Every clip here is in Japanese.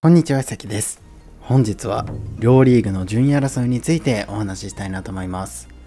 こんにちは、さきです。本日は両リーグの順位争いについてお話ししたいなと思います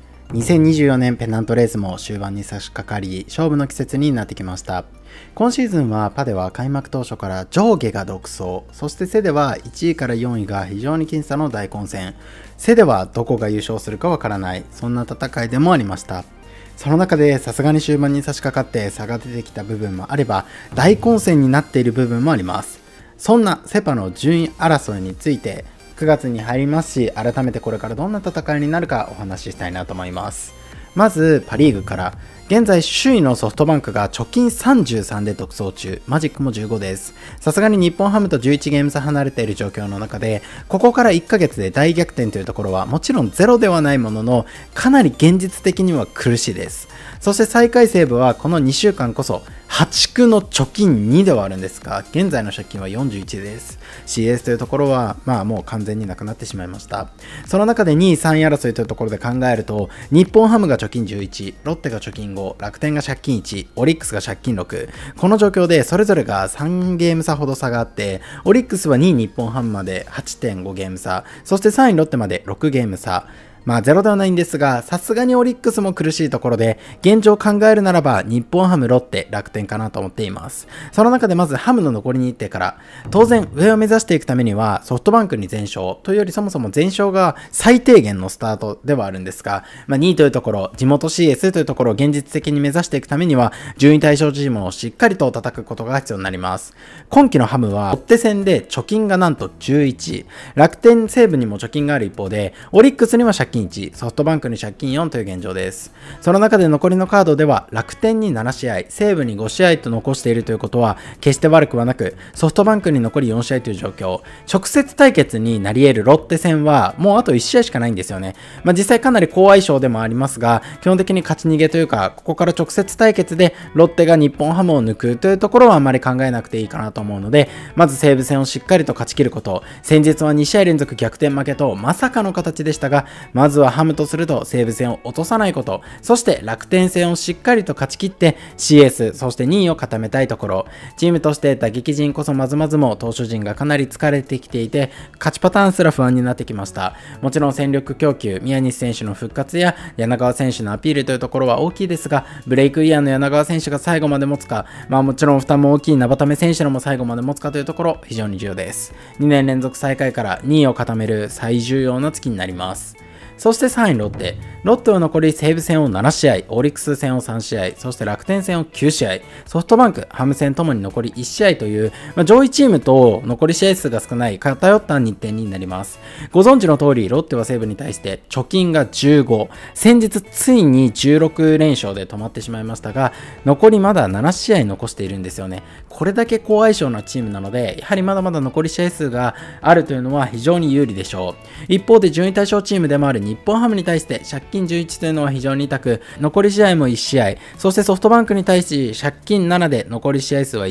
。2024年ペナントレースも終盤に差し掛かり、勝負の季節になってきました。今シーズンはパでは開幕当初から上下が独走、そしてセでは1位から4位が非常に僅差の大混戦。セではどこが優勝するかわからない、そんな戦いでもありました。その中でさすがに終盤に差し掛かって差が出てきた部分もあれば、大混戦になっている部分もあります。そんなセパの順位争いについて9月に入りますし、改めてこれからどんな戦いになるかお話ししたいなと思います。まずパリーグから、現在首位のソフトバンクが貯金33で独走中、マジックも15です。さすがに日本ハムと11ゲーム差離れている状況の中で、ここから1ヶ月で大逆転というところはもちろんゼロではないものの、かなり現実的には苦しいです。そして最下位西武はこの2週間こそ破竹の貯金2ではあるんですが、現在の借金は41です。CS というところはもう完全になくなってしまいました。その中で2位3位争いというところで考えると、日本ハムが貯金11、ロッテが貯金5、楽天が借金1、オリックスが借金6、この状況でそれぞれが3ゲーム差ほど差があって、オリックスは2位日本ハムまで 8.5 ゲーム差、そして3位ロッテまで6ゲーム差、ゼロではないんですが、さすがにオリックスも苦しいところで、現状考えるならば日本ハム、ロッテ、楽天かなと思っています。その中でまずハムの残り日程から、当然上を目指していくためにはソフトバンクに全勝というより、そもそも全勝が最低限のスタートではあるんですが、2位というところ、地元 CS というところを現実的に目指していくためには、順位対象チームをしっかりと叩くことが必要になります。今季のハムはロッテ戦で貯金がなんと11、楽天西武にも貯金がある一方で、オリックスには借金1、ソフトバンクに借金4という現状です。その中で残りのカードでは楽天に7試合、西武に5試合と残しているということは決して悪くはなく、ソフトバンクに残り4試合という状況、直接対決になり得るロッテ戦はもうあと1試合しかないんですよね。実際かなり好相性でもありますが、基本的に勝ち逃げというか、ここから直接対決でロッテが日本ハムを抜くというところはあまり考えなくていいかなと思うので、まず西武戦をしっかりと勝ち切ること、先日は2試合連続逆転負けとまさかの形でしたが、まずはハムとすると西武戦を落とさないこと、そして楽天戦をしっかりと勝ち切って CS、そして2位を固めたいところ、チームとして打撃陣こそまずまずも投手陣がかなり疲れてきていて、勝ちパターンすら不安になってきました。もちろん戦力供給、宮西選手の復活や柳川選手のアピールというところは大きいですが、ブレイクイヤーの柳川選手が最後まで持つか、もちろん負担も大きい生田目選手のも最後まで持つかというところ、非常に重要です。2年連続最下位から2位を固める最重要な月になります。そして3位ロッテ。ロッテは残り西武戦を7試合、オリックス戦を3試合、そして楽天戦を9試合、ソフトバンク、ハム戦ともに残り1試合という、上位チームと残り試合数が少ない偏った日程になります。ご存知の通り、ロッテは西武に対して貯金が15、先日ついに16連勝で止まってしまいましたが、残りまだ7試合残しているんですよね。これだけ好相性なチームなので、やはりまだまだ残り試合数があるというのは非常に有利でしょう。一方で順位対象チームでもある日本ハムに対して借金11というのは非常に痛く、残り試合も1試合、そしてソフトバンクに対し借金7で残り試合数は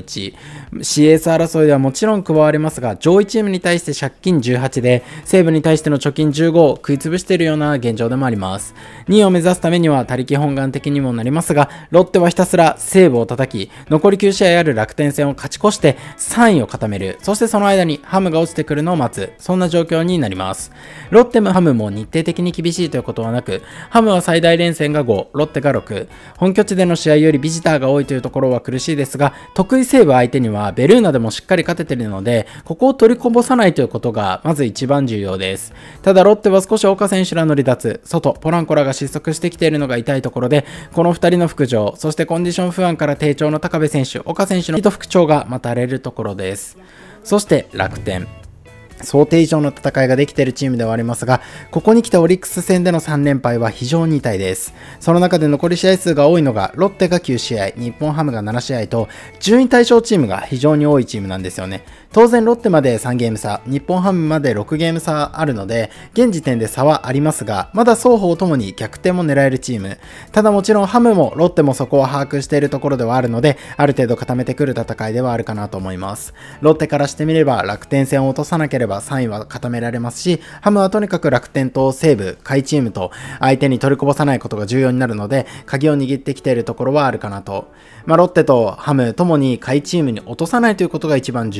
1、CS 争いではもちろん加わりますが、上位チームに対して借金18で、西武に対しての貯金15を食い潰しているような現状でもあります。2位を目指すためには他力本願的にもなりますが、ロッテはひたすら西武を叩き、残り9試合ある楽天戦を勝ち越して3位を固める、そしてその間にハムが落ちてくるのを待つ、そんな状況になります。ロッテもハムも日程的に厳しいということはなく、ハムは最大連戦が5、ロッテが6、本拠地での試合よりビジターが多いというところは苦しいですが、得意西武相手にはベルーナでもしっかり勝てているので、ここを取りこぼさないということがまず一番重要です。ただロッテは少し岡選手らの離脱、外、ポランコらが失速してきているのが痛いところで、この2人の復調、そしてコンディション不安から低調の高部選手、岡選手の復調が待たれるところです。そして楽天。想定以上の戦いができているチームではありますが、ここに来たオリックス戦での3連敗は非常に痛いです。その中で残り試合数が多いのがロッテが9試合、日本ハムが7試合と、順位対象チームが非常に多いチームなんですよね。当然ロッテまで3ゲーム差、日本ハムまで6ゲーム差あるので、現時点で差はありますが、まだ双方ともに逆転も狙えるチーム。ただもちろんハムもロッテもそこを把握しているところではあるので、ある程度固めてくる戦いではあるかなと思います。ロッテからしてみれば楽天戦を落とさなければ3位は固められますし、ハムはとにかく楽天と西武、下位チームと相手に取りこぼさないことが重要になるので、鍵を握ってきているところはあるかなと。ロッテとハムともに下位チームに落とさないということが一番重要で、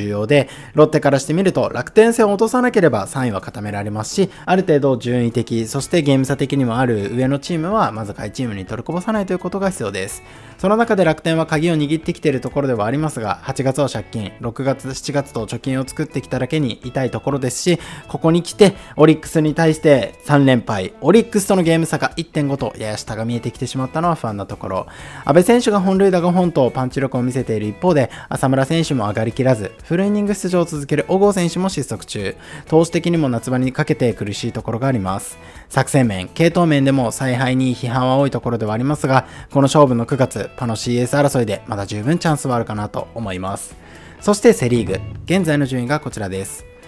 で、ロッテからしてみると楽天戦を落とさなければ3位は固められますし、ある程度順位的、そしてゲーム差的にもある上のチームはまず下位チームに取りこぼさないということが必要です。その中で楽天は鍵を握ってきているところではありますが、8月は借金、6月、7月と貯金を作ってきただけに痛いところですし、ここに来てオリックスに対して3連敗、オリックスとのゲーム差が 1.5 とやや下が見えてきてしまったのは不安なところ。阿部選手が本塁打5本とパンチ力を見せている一方で、浅村選手も上がりきらず、フルイニング出場を続ける小郷選手も失速中、投手的にも夏場にかけて苦しいところがあります。作戦面、系統面でも采配に批判は多いところではありますが、この勝負の9月、パの CS 争いでまだ十分チャンスはあるかなと思います。そしてセリーグ、現在の順位がこちらです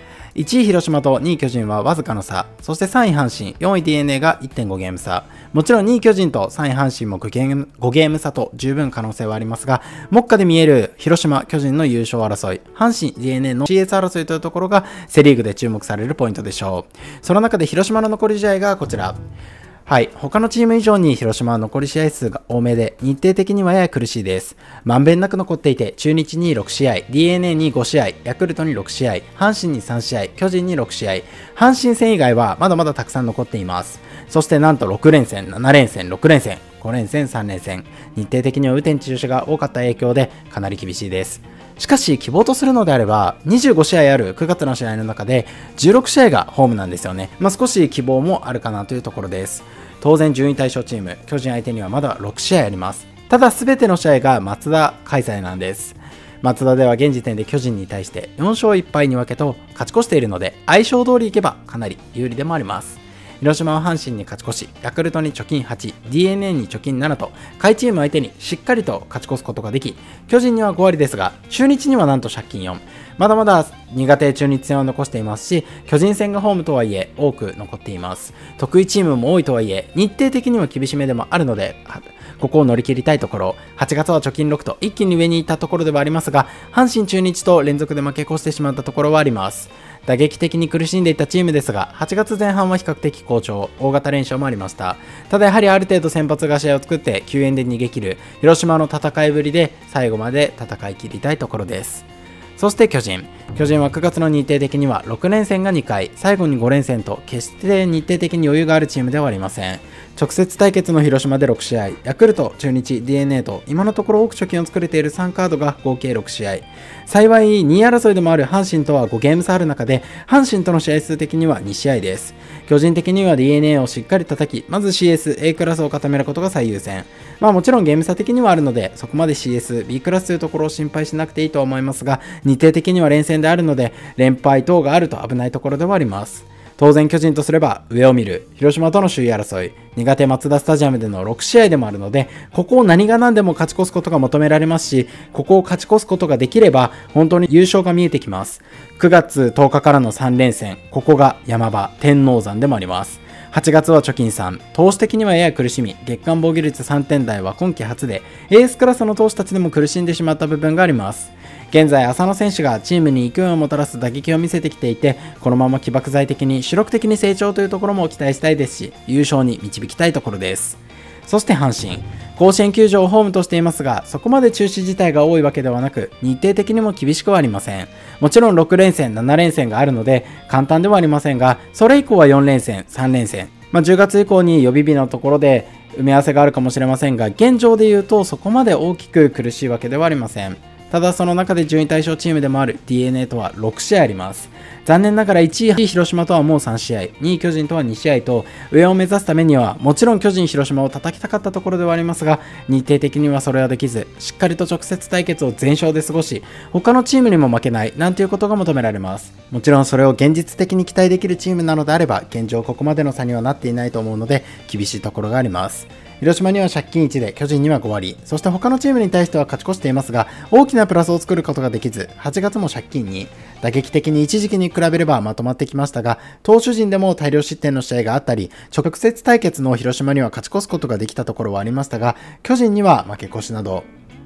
。1位広島と2位巨人はわずかの差、そして3位阪神、4位 DNA が 1.5 ゲーム差。もちろん2位巨人と3位阪神も5ゲーム差と十分可能性はありますが、目下で見える広島、巨人の優勝争い、阪神、DNA の CS 争いというところがセリーグで注目されるポイントでしょう。その中で広島の残り試合がこちら。はい。他のチーム以上に広島は残り試合数が多めで、日程的にはやや苦しいです。まんべんなく残っていて、中日に6試合、DNA に5試合、ヤクルトに6試合、阪神に3試合、巨人に6試合、阪神戦以外はまだまだたくさん残っています。そしてなんと6連戦、7連戦、6連戦、5連戦、3連戦。日程的には雨天中止が多かった影響で、かなり厳しいです。しかし希望とするのであれば25試合ある9月の試合の中で16試合がホームなんですよね。少し希望もあるかなというところです。当然順位対象チーム巨人相手にはまだ6試合あります。ただ全ての試合がマツダ開催なんです。マツダでは現時点で巨人に対して4勝1敗2分けと勝ち越しているので相性通りいけばかなり有利でもあります。広島は阪神に勝ち越し、ヤクルトに貯金8、DNA に貯金7と、下位チーム相手にしっかりと勝ち越すことができ、巨人には5割ですが、中日にはなんと借金4。まだまだ苦手中日戦を残していますし、巨人戦がホームとはいえ多く残っています。得意チームも多いとはいえ、日程的には厳しめでもあるので、ここを乗り切りたいところ、8月は貯金6と一気に上に行ったところではありますが、阪神中日と連続で負け越してしまったところはあります。打撃的に苦しんでいたチームですが、8月前半は比較的好調、大型連勝もありました。ただやはりある程度先発が試合を作って救援で逃げ切る広島の戦いぶりで最後まで戦い切りたいところです。そして巨人は9月の日程的には6連戦が2回、最後に5連戦と決して日程的に余裕があるチームではありません。直接対決の広島で6試合、ヤクルト、中日、DNA と今のところ多く貯金を作れている3カードが合計6試合。幸い2位争いでもある阪神とは5ゲーム差ある中で、阪神との試合数的には2試合です。巨人的には DNA をしっかり叩き、まず CS、A クラスを固めることが最優先。もちろんゲーム差的にはあるので、そこまで CS、B クラスというところを心配しなくていいと思いますが、日程的には連戦であるので、連敗等があると危ないところではあります。当然巨人とすれば上を見る広島との首位争い、苦手マツダスタジアムでの6試合でもあるので、ここを何が何でも勝ち越すことが求められますし、ここを勝ち越すことができれば本当に優勝が見えてきます。9月10日からの3連戦、ここが山場、天王山でもあります。8月は貯金3、投手的にはやや苦しみ、月間防御率3点台は今季初で、エースクラスの投手たちでも苦しんでしまった部分があります。現在、浅野選手がチームに勢いをもたらす打撃を見せてきていて、このまま起爆剤的に主力的に成長というところも期待したいですし、優勝に導きたいところです。そして阪神。甲子園球場をホームとしていますが、そこまで中止自体が多いわけではなく、日程的にも厳しくはありません。もちろん6連戦、7連戦があるので、簡単ではありませんが、それ以降は4連戦、3連戦。10月以降に予備日のところで埋め合わせがあるかもしれませんが、現状で言うとそこまで大きく苦しいわけではありません。ただその中で順位対象チームでもある DNA とは6試合あります。残念ながら1位広島とはもう3試合、2位巨人とは2試合と、上を目指すためにはもちろん巨人広島を叩きたかったところではありますが、日程的にはそれはできず、しっかりと直接対決を全勝で過ごし、他のチームにも負けないなんていうことが求められます。もちろんそれを現実的に期待できるチームなのであれば、現状ここまでの差にはなっていないと思うので、厳しいところがあります。広島には借金1で巨人には5割、そして他のチームに対しては勝ち越していますが、大きなプラスを作ることができず、8月も借金2、打撃的に一時期に比べればまとまってきましたが、投手陣でも大量失点の試合があったり、直接対決の広島には勝ち越すことができたところはありましたが、巨人には負け越しなど、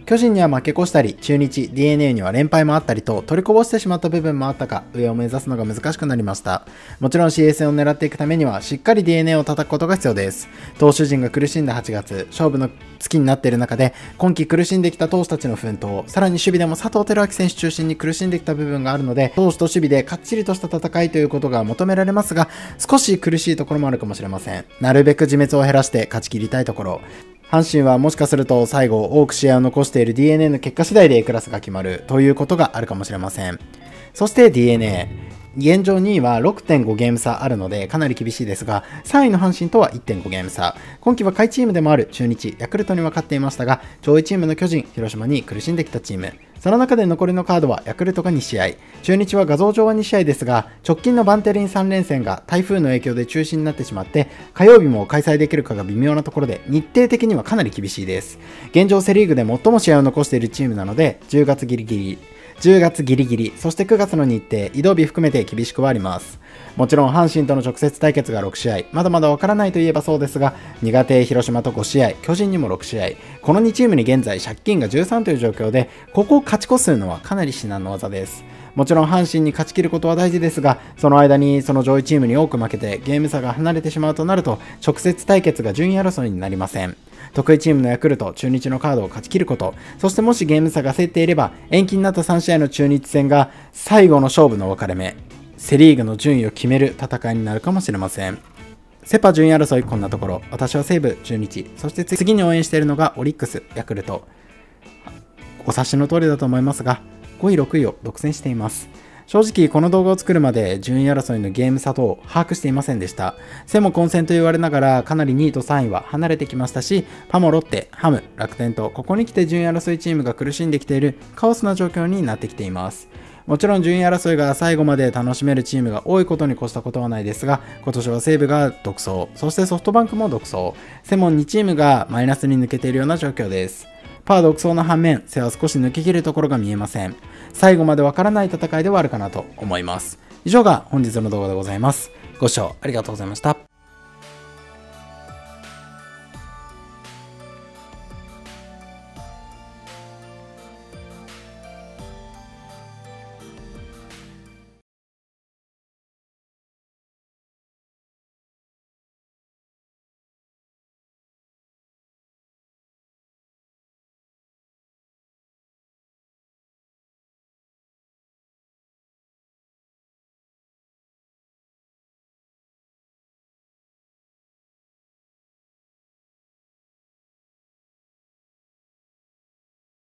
巨人には負け越したり、中日、DNA には連敗もあったりと取りこぼしてしまった部分もあったか、上を目指すのが難しくなりました。もちろん CS 戦を狙っていくためにはしっかり DNA を叩くことが必要です。投手陣が苦しんだ8月、勝負の月になっている中で、今季苦しんできた投手たちの奮闘、さらに守備でも佐藤輝明選手中心に苦しんできた部分があるので、投手と守備でかっちりとした戦いということが求められますが、少し苦しいところもあるかもしれません。なるべく自滅を減らして勝ち切りたいところ。阪神はもしかすると最後多く試合を残している DNA の結果次第で A クラスが決まるということがあるかもしれません。そして DNA。現状2位は 6.5 ゲーム差あるのでかなり厳しいですが、3位の阪神とは 1.5 ゲーム差。今季は下位チームでもある中日、ヤクルトには勝っていましたが、上位チームの巨人、広島に苦しんできたチーム。その中で残りのカードはヤクルトが2試合、中日は画像上は2試合ですが、直近のバンテリン3連戦が台風の影響で中止になってしまって、火曜日も開催できるかが微妙なところで、日程的にはかなり厳しいです。現状セリーグで最も試合を残しているチームなので、10月ギリギリ、そして9月の日程、移動日含めて厳しくはあります。もちろん阪神との直接対決が6試合、まだまだわからないといえばそうですが、苦手広島と5試合、巨人にも6試合、この2チームに現在借金が13という状況で、ここを勝ち越すのはかなり至難の技です。もちろん阪神に勝ち切ることは大事ですが、その間にその上位チームに多く負けてゲーム差が離れてしまうとなると、直接対決が順位争いになりません。得意チームのヤクルト、中日のカードを勝ち切ること、そしてもしゲーム差が競っていれば、延期になった3試合の中日戦が最後の勝負の分かれ目、セリーグの順位を決める戦いになるかもしれません。セ・パ順位争いこんなところ、私は西武、中日、そして次に応援しているのがオリックス、ヤクルト。お察しの通りだと思いますが、5位、6位を独占しています。正直この動画を作るまで順位争いのゲーム差等を把握していませんでした。セも混戦と言われながらかなり2位と3位は離れてきましたし、パもロッテ、ハム、楽天とここに来て順位争いチームが苦しんできているカオスな状況になってきています。もちろん順位争いが最後まで楽しめるチームが多いことに越したことはないですが、今年は西武が独走、そしてソフトバンクも独走、セも2チームがマイナスに抜けているような状況です。パー独走の反面、背は少し抜け切るところが見えません。最後までわからない戦いではあるかなと思います。以上が本日の動画でございます。ご視聴ありがとうございました。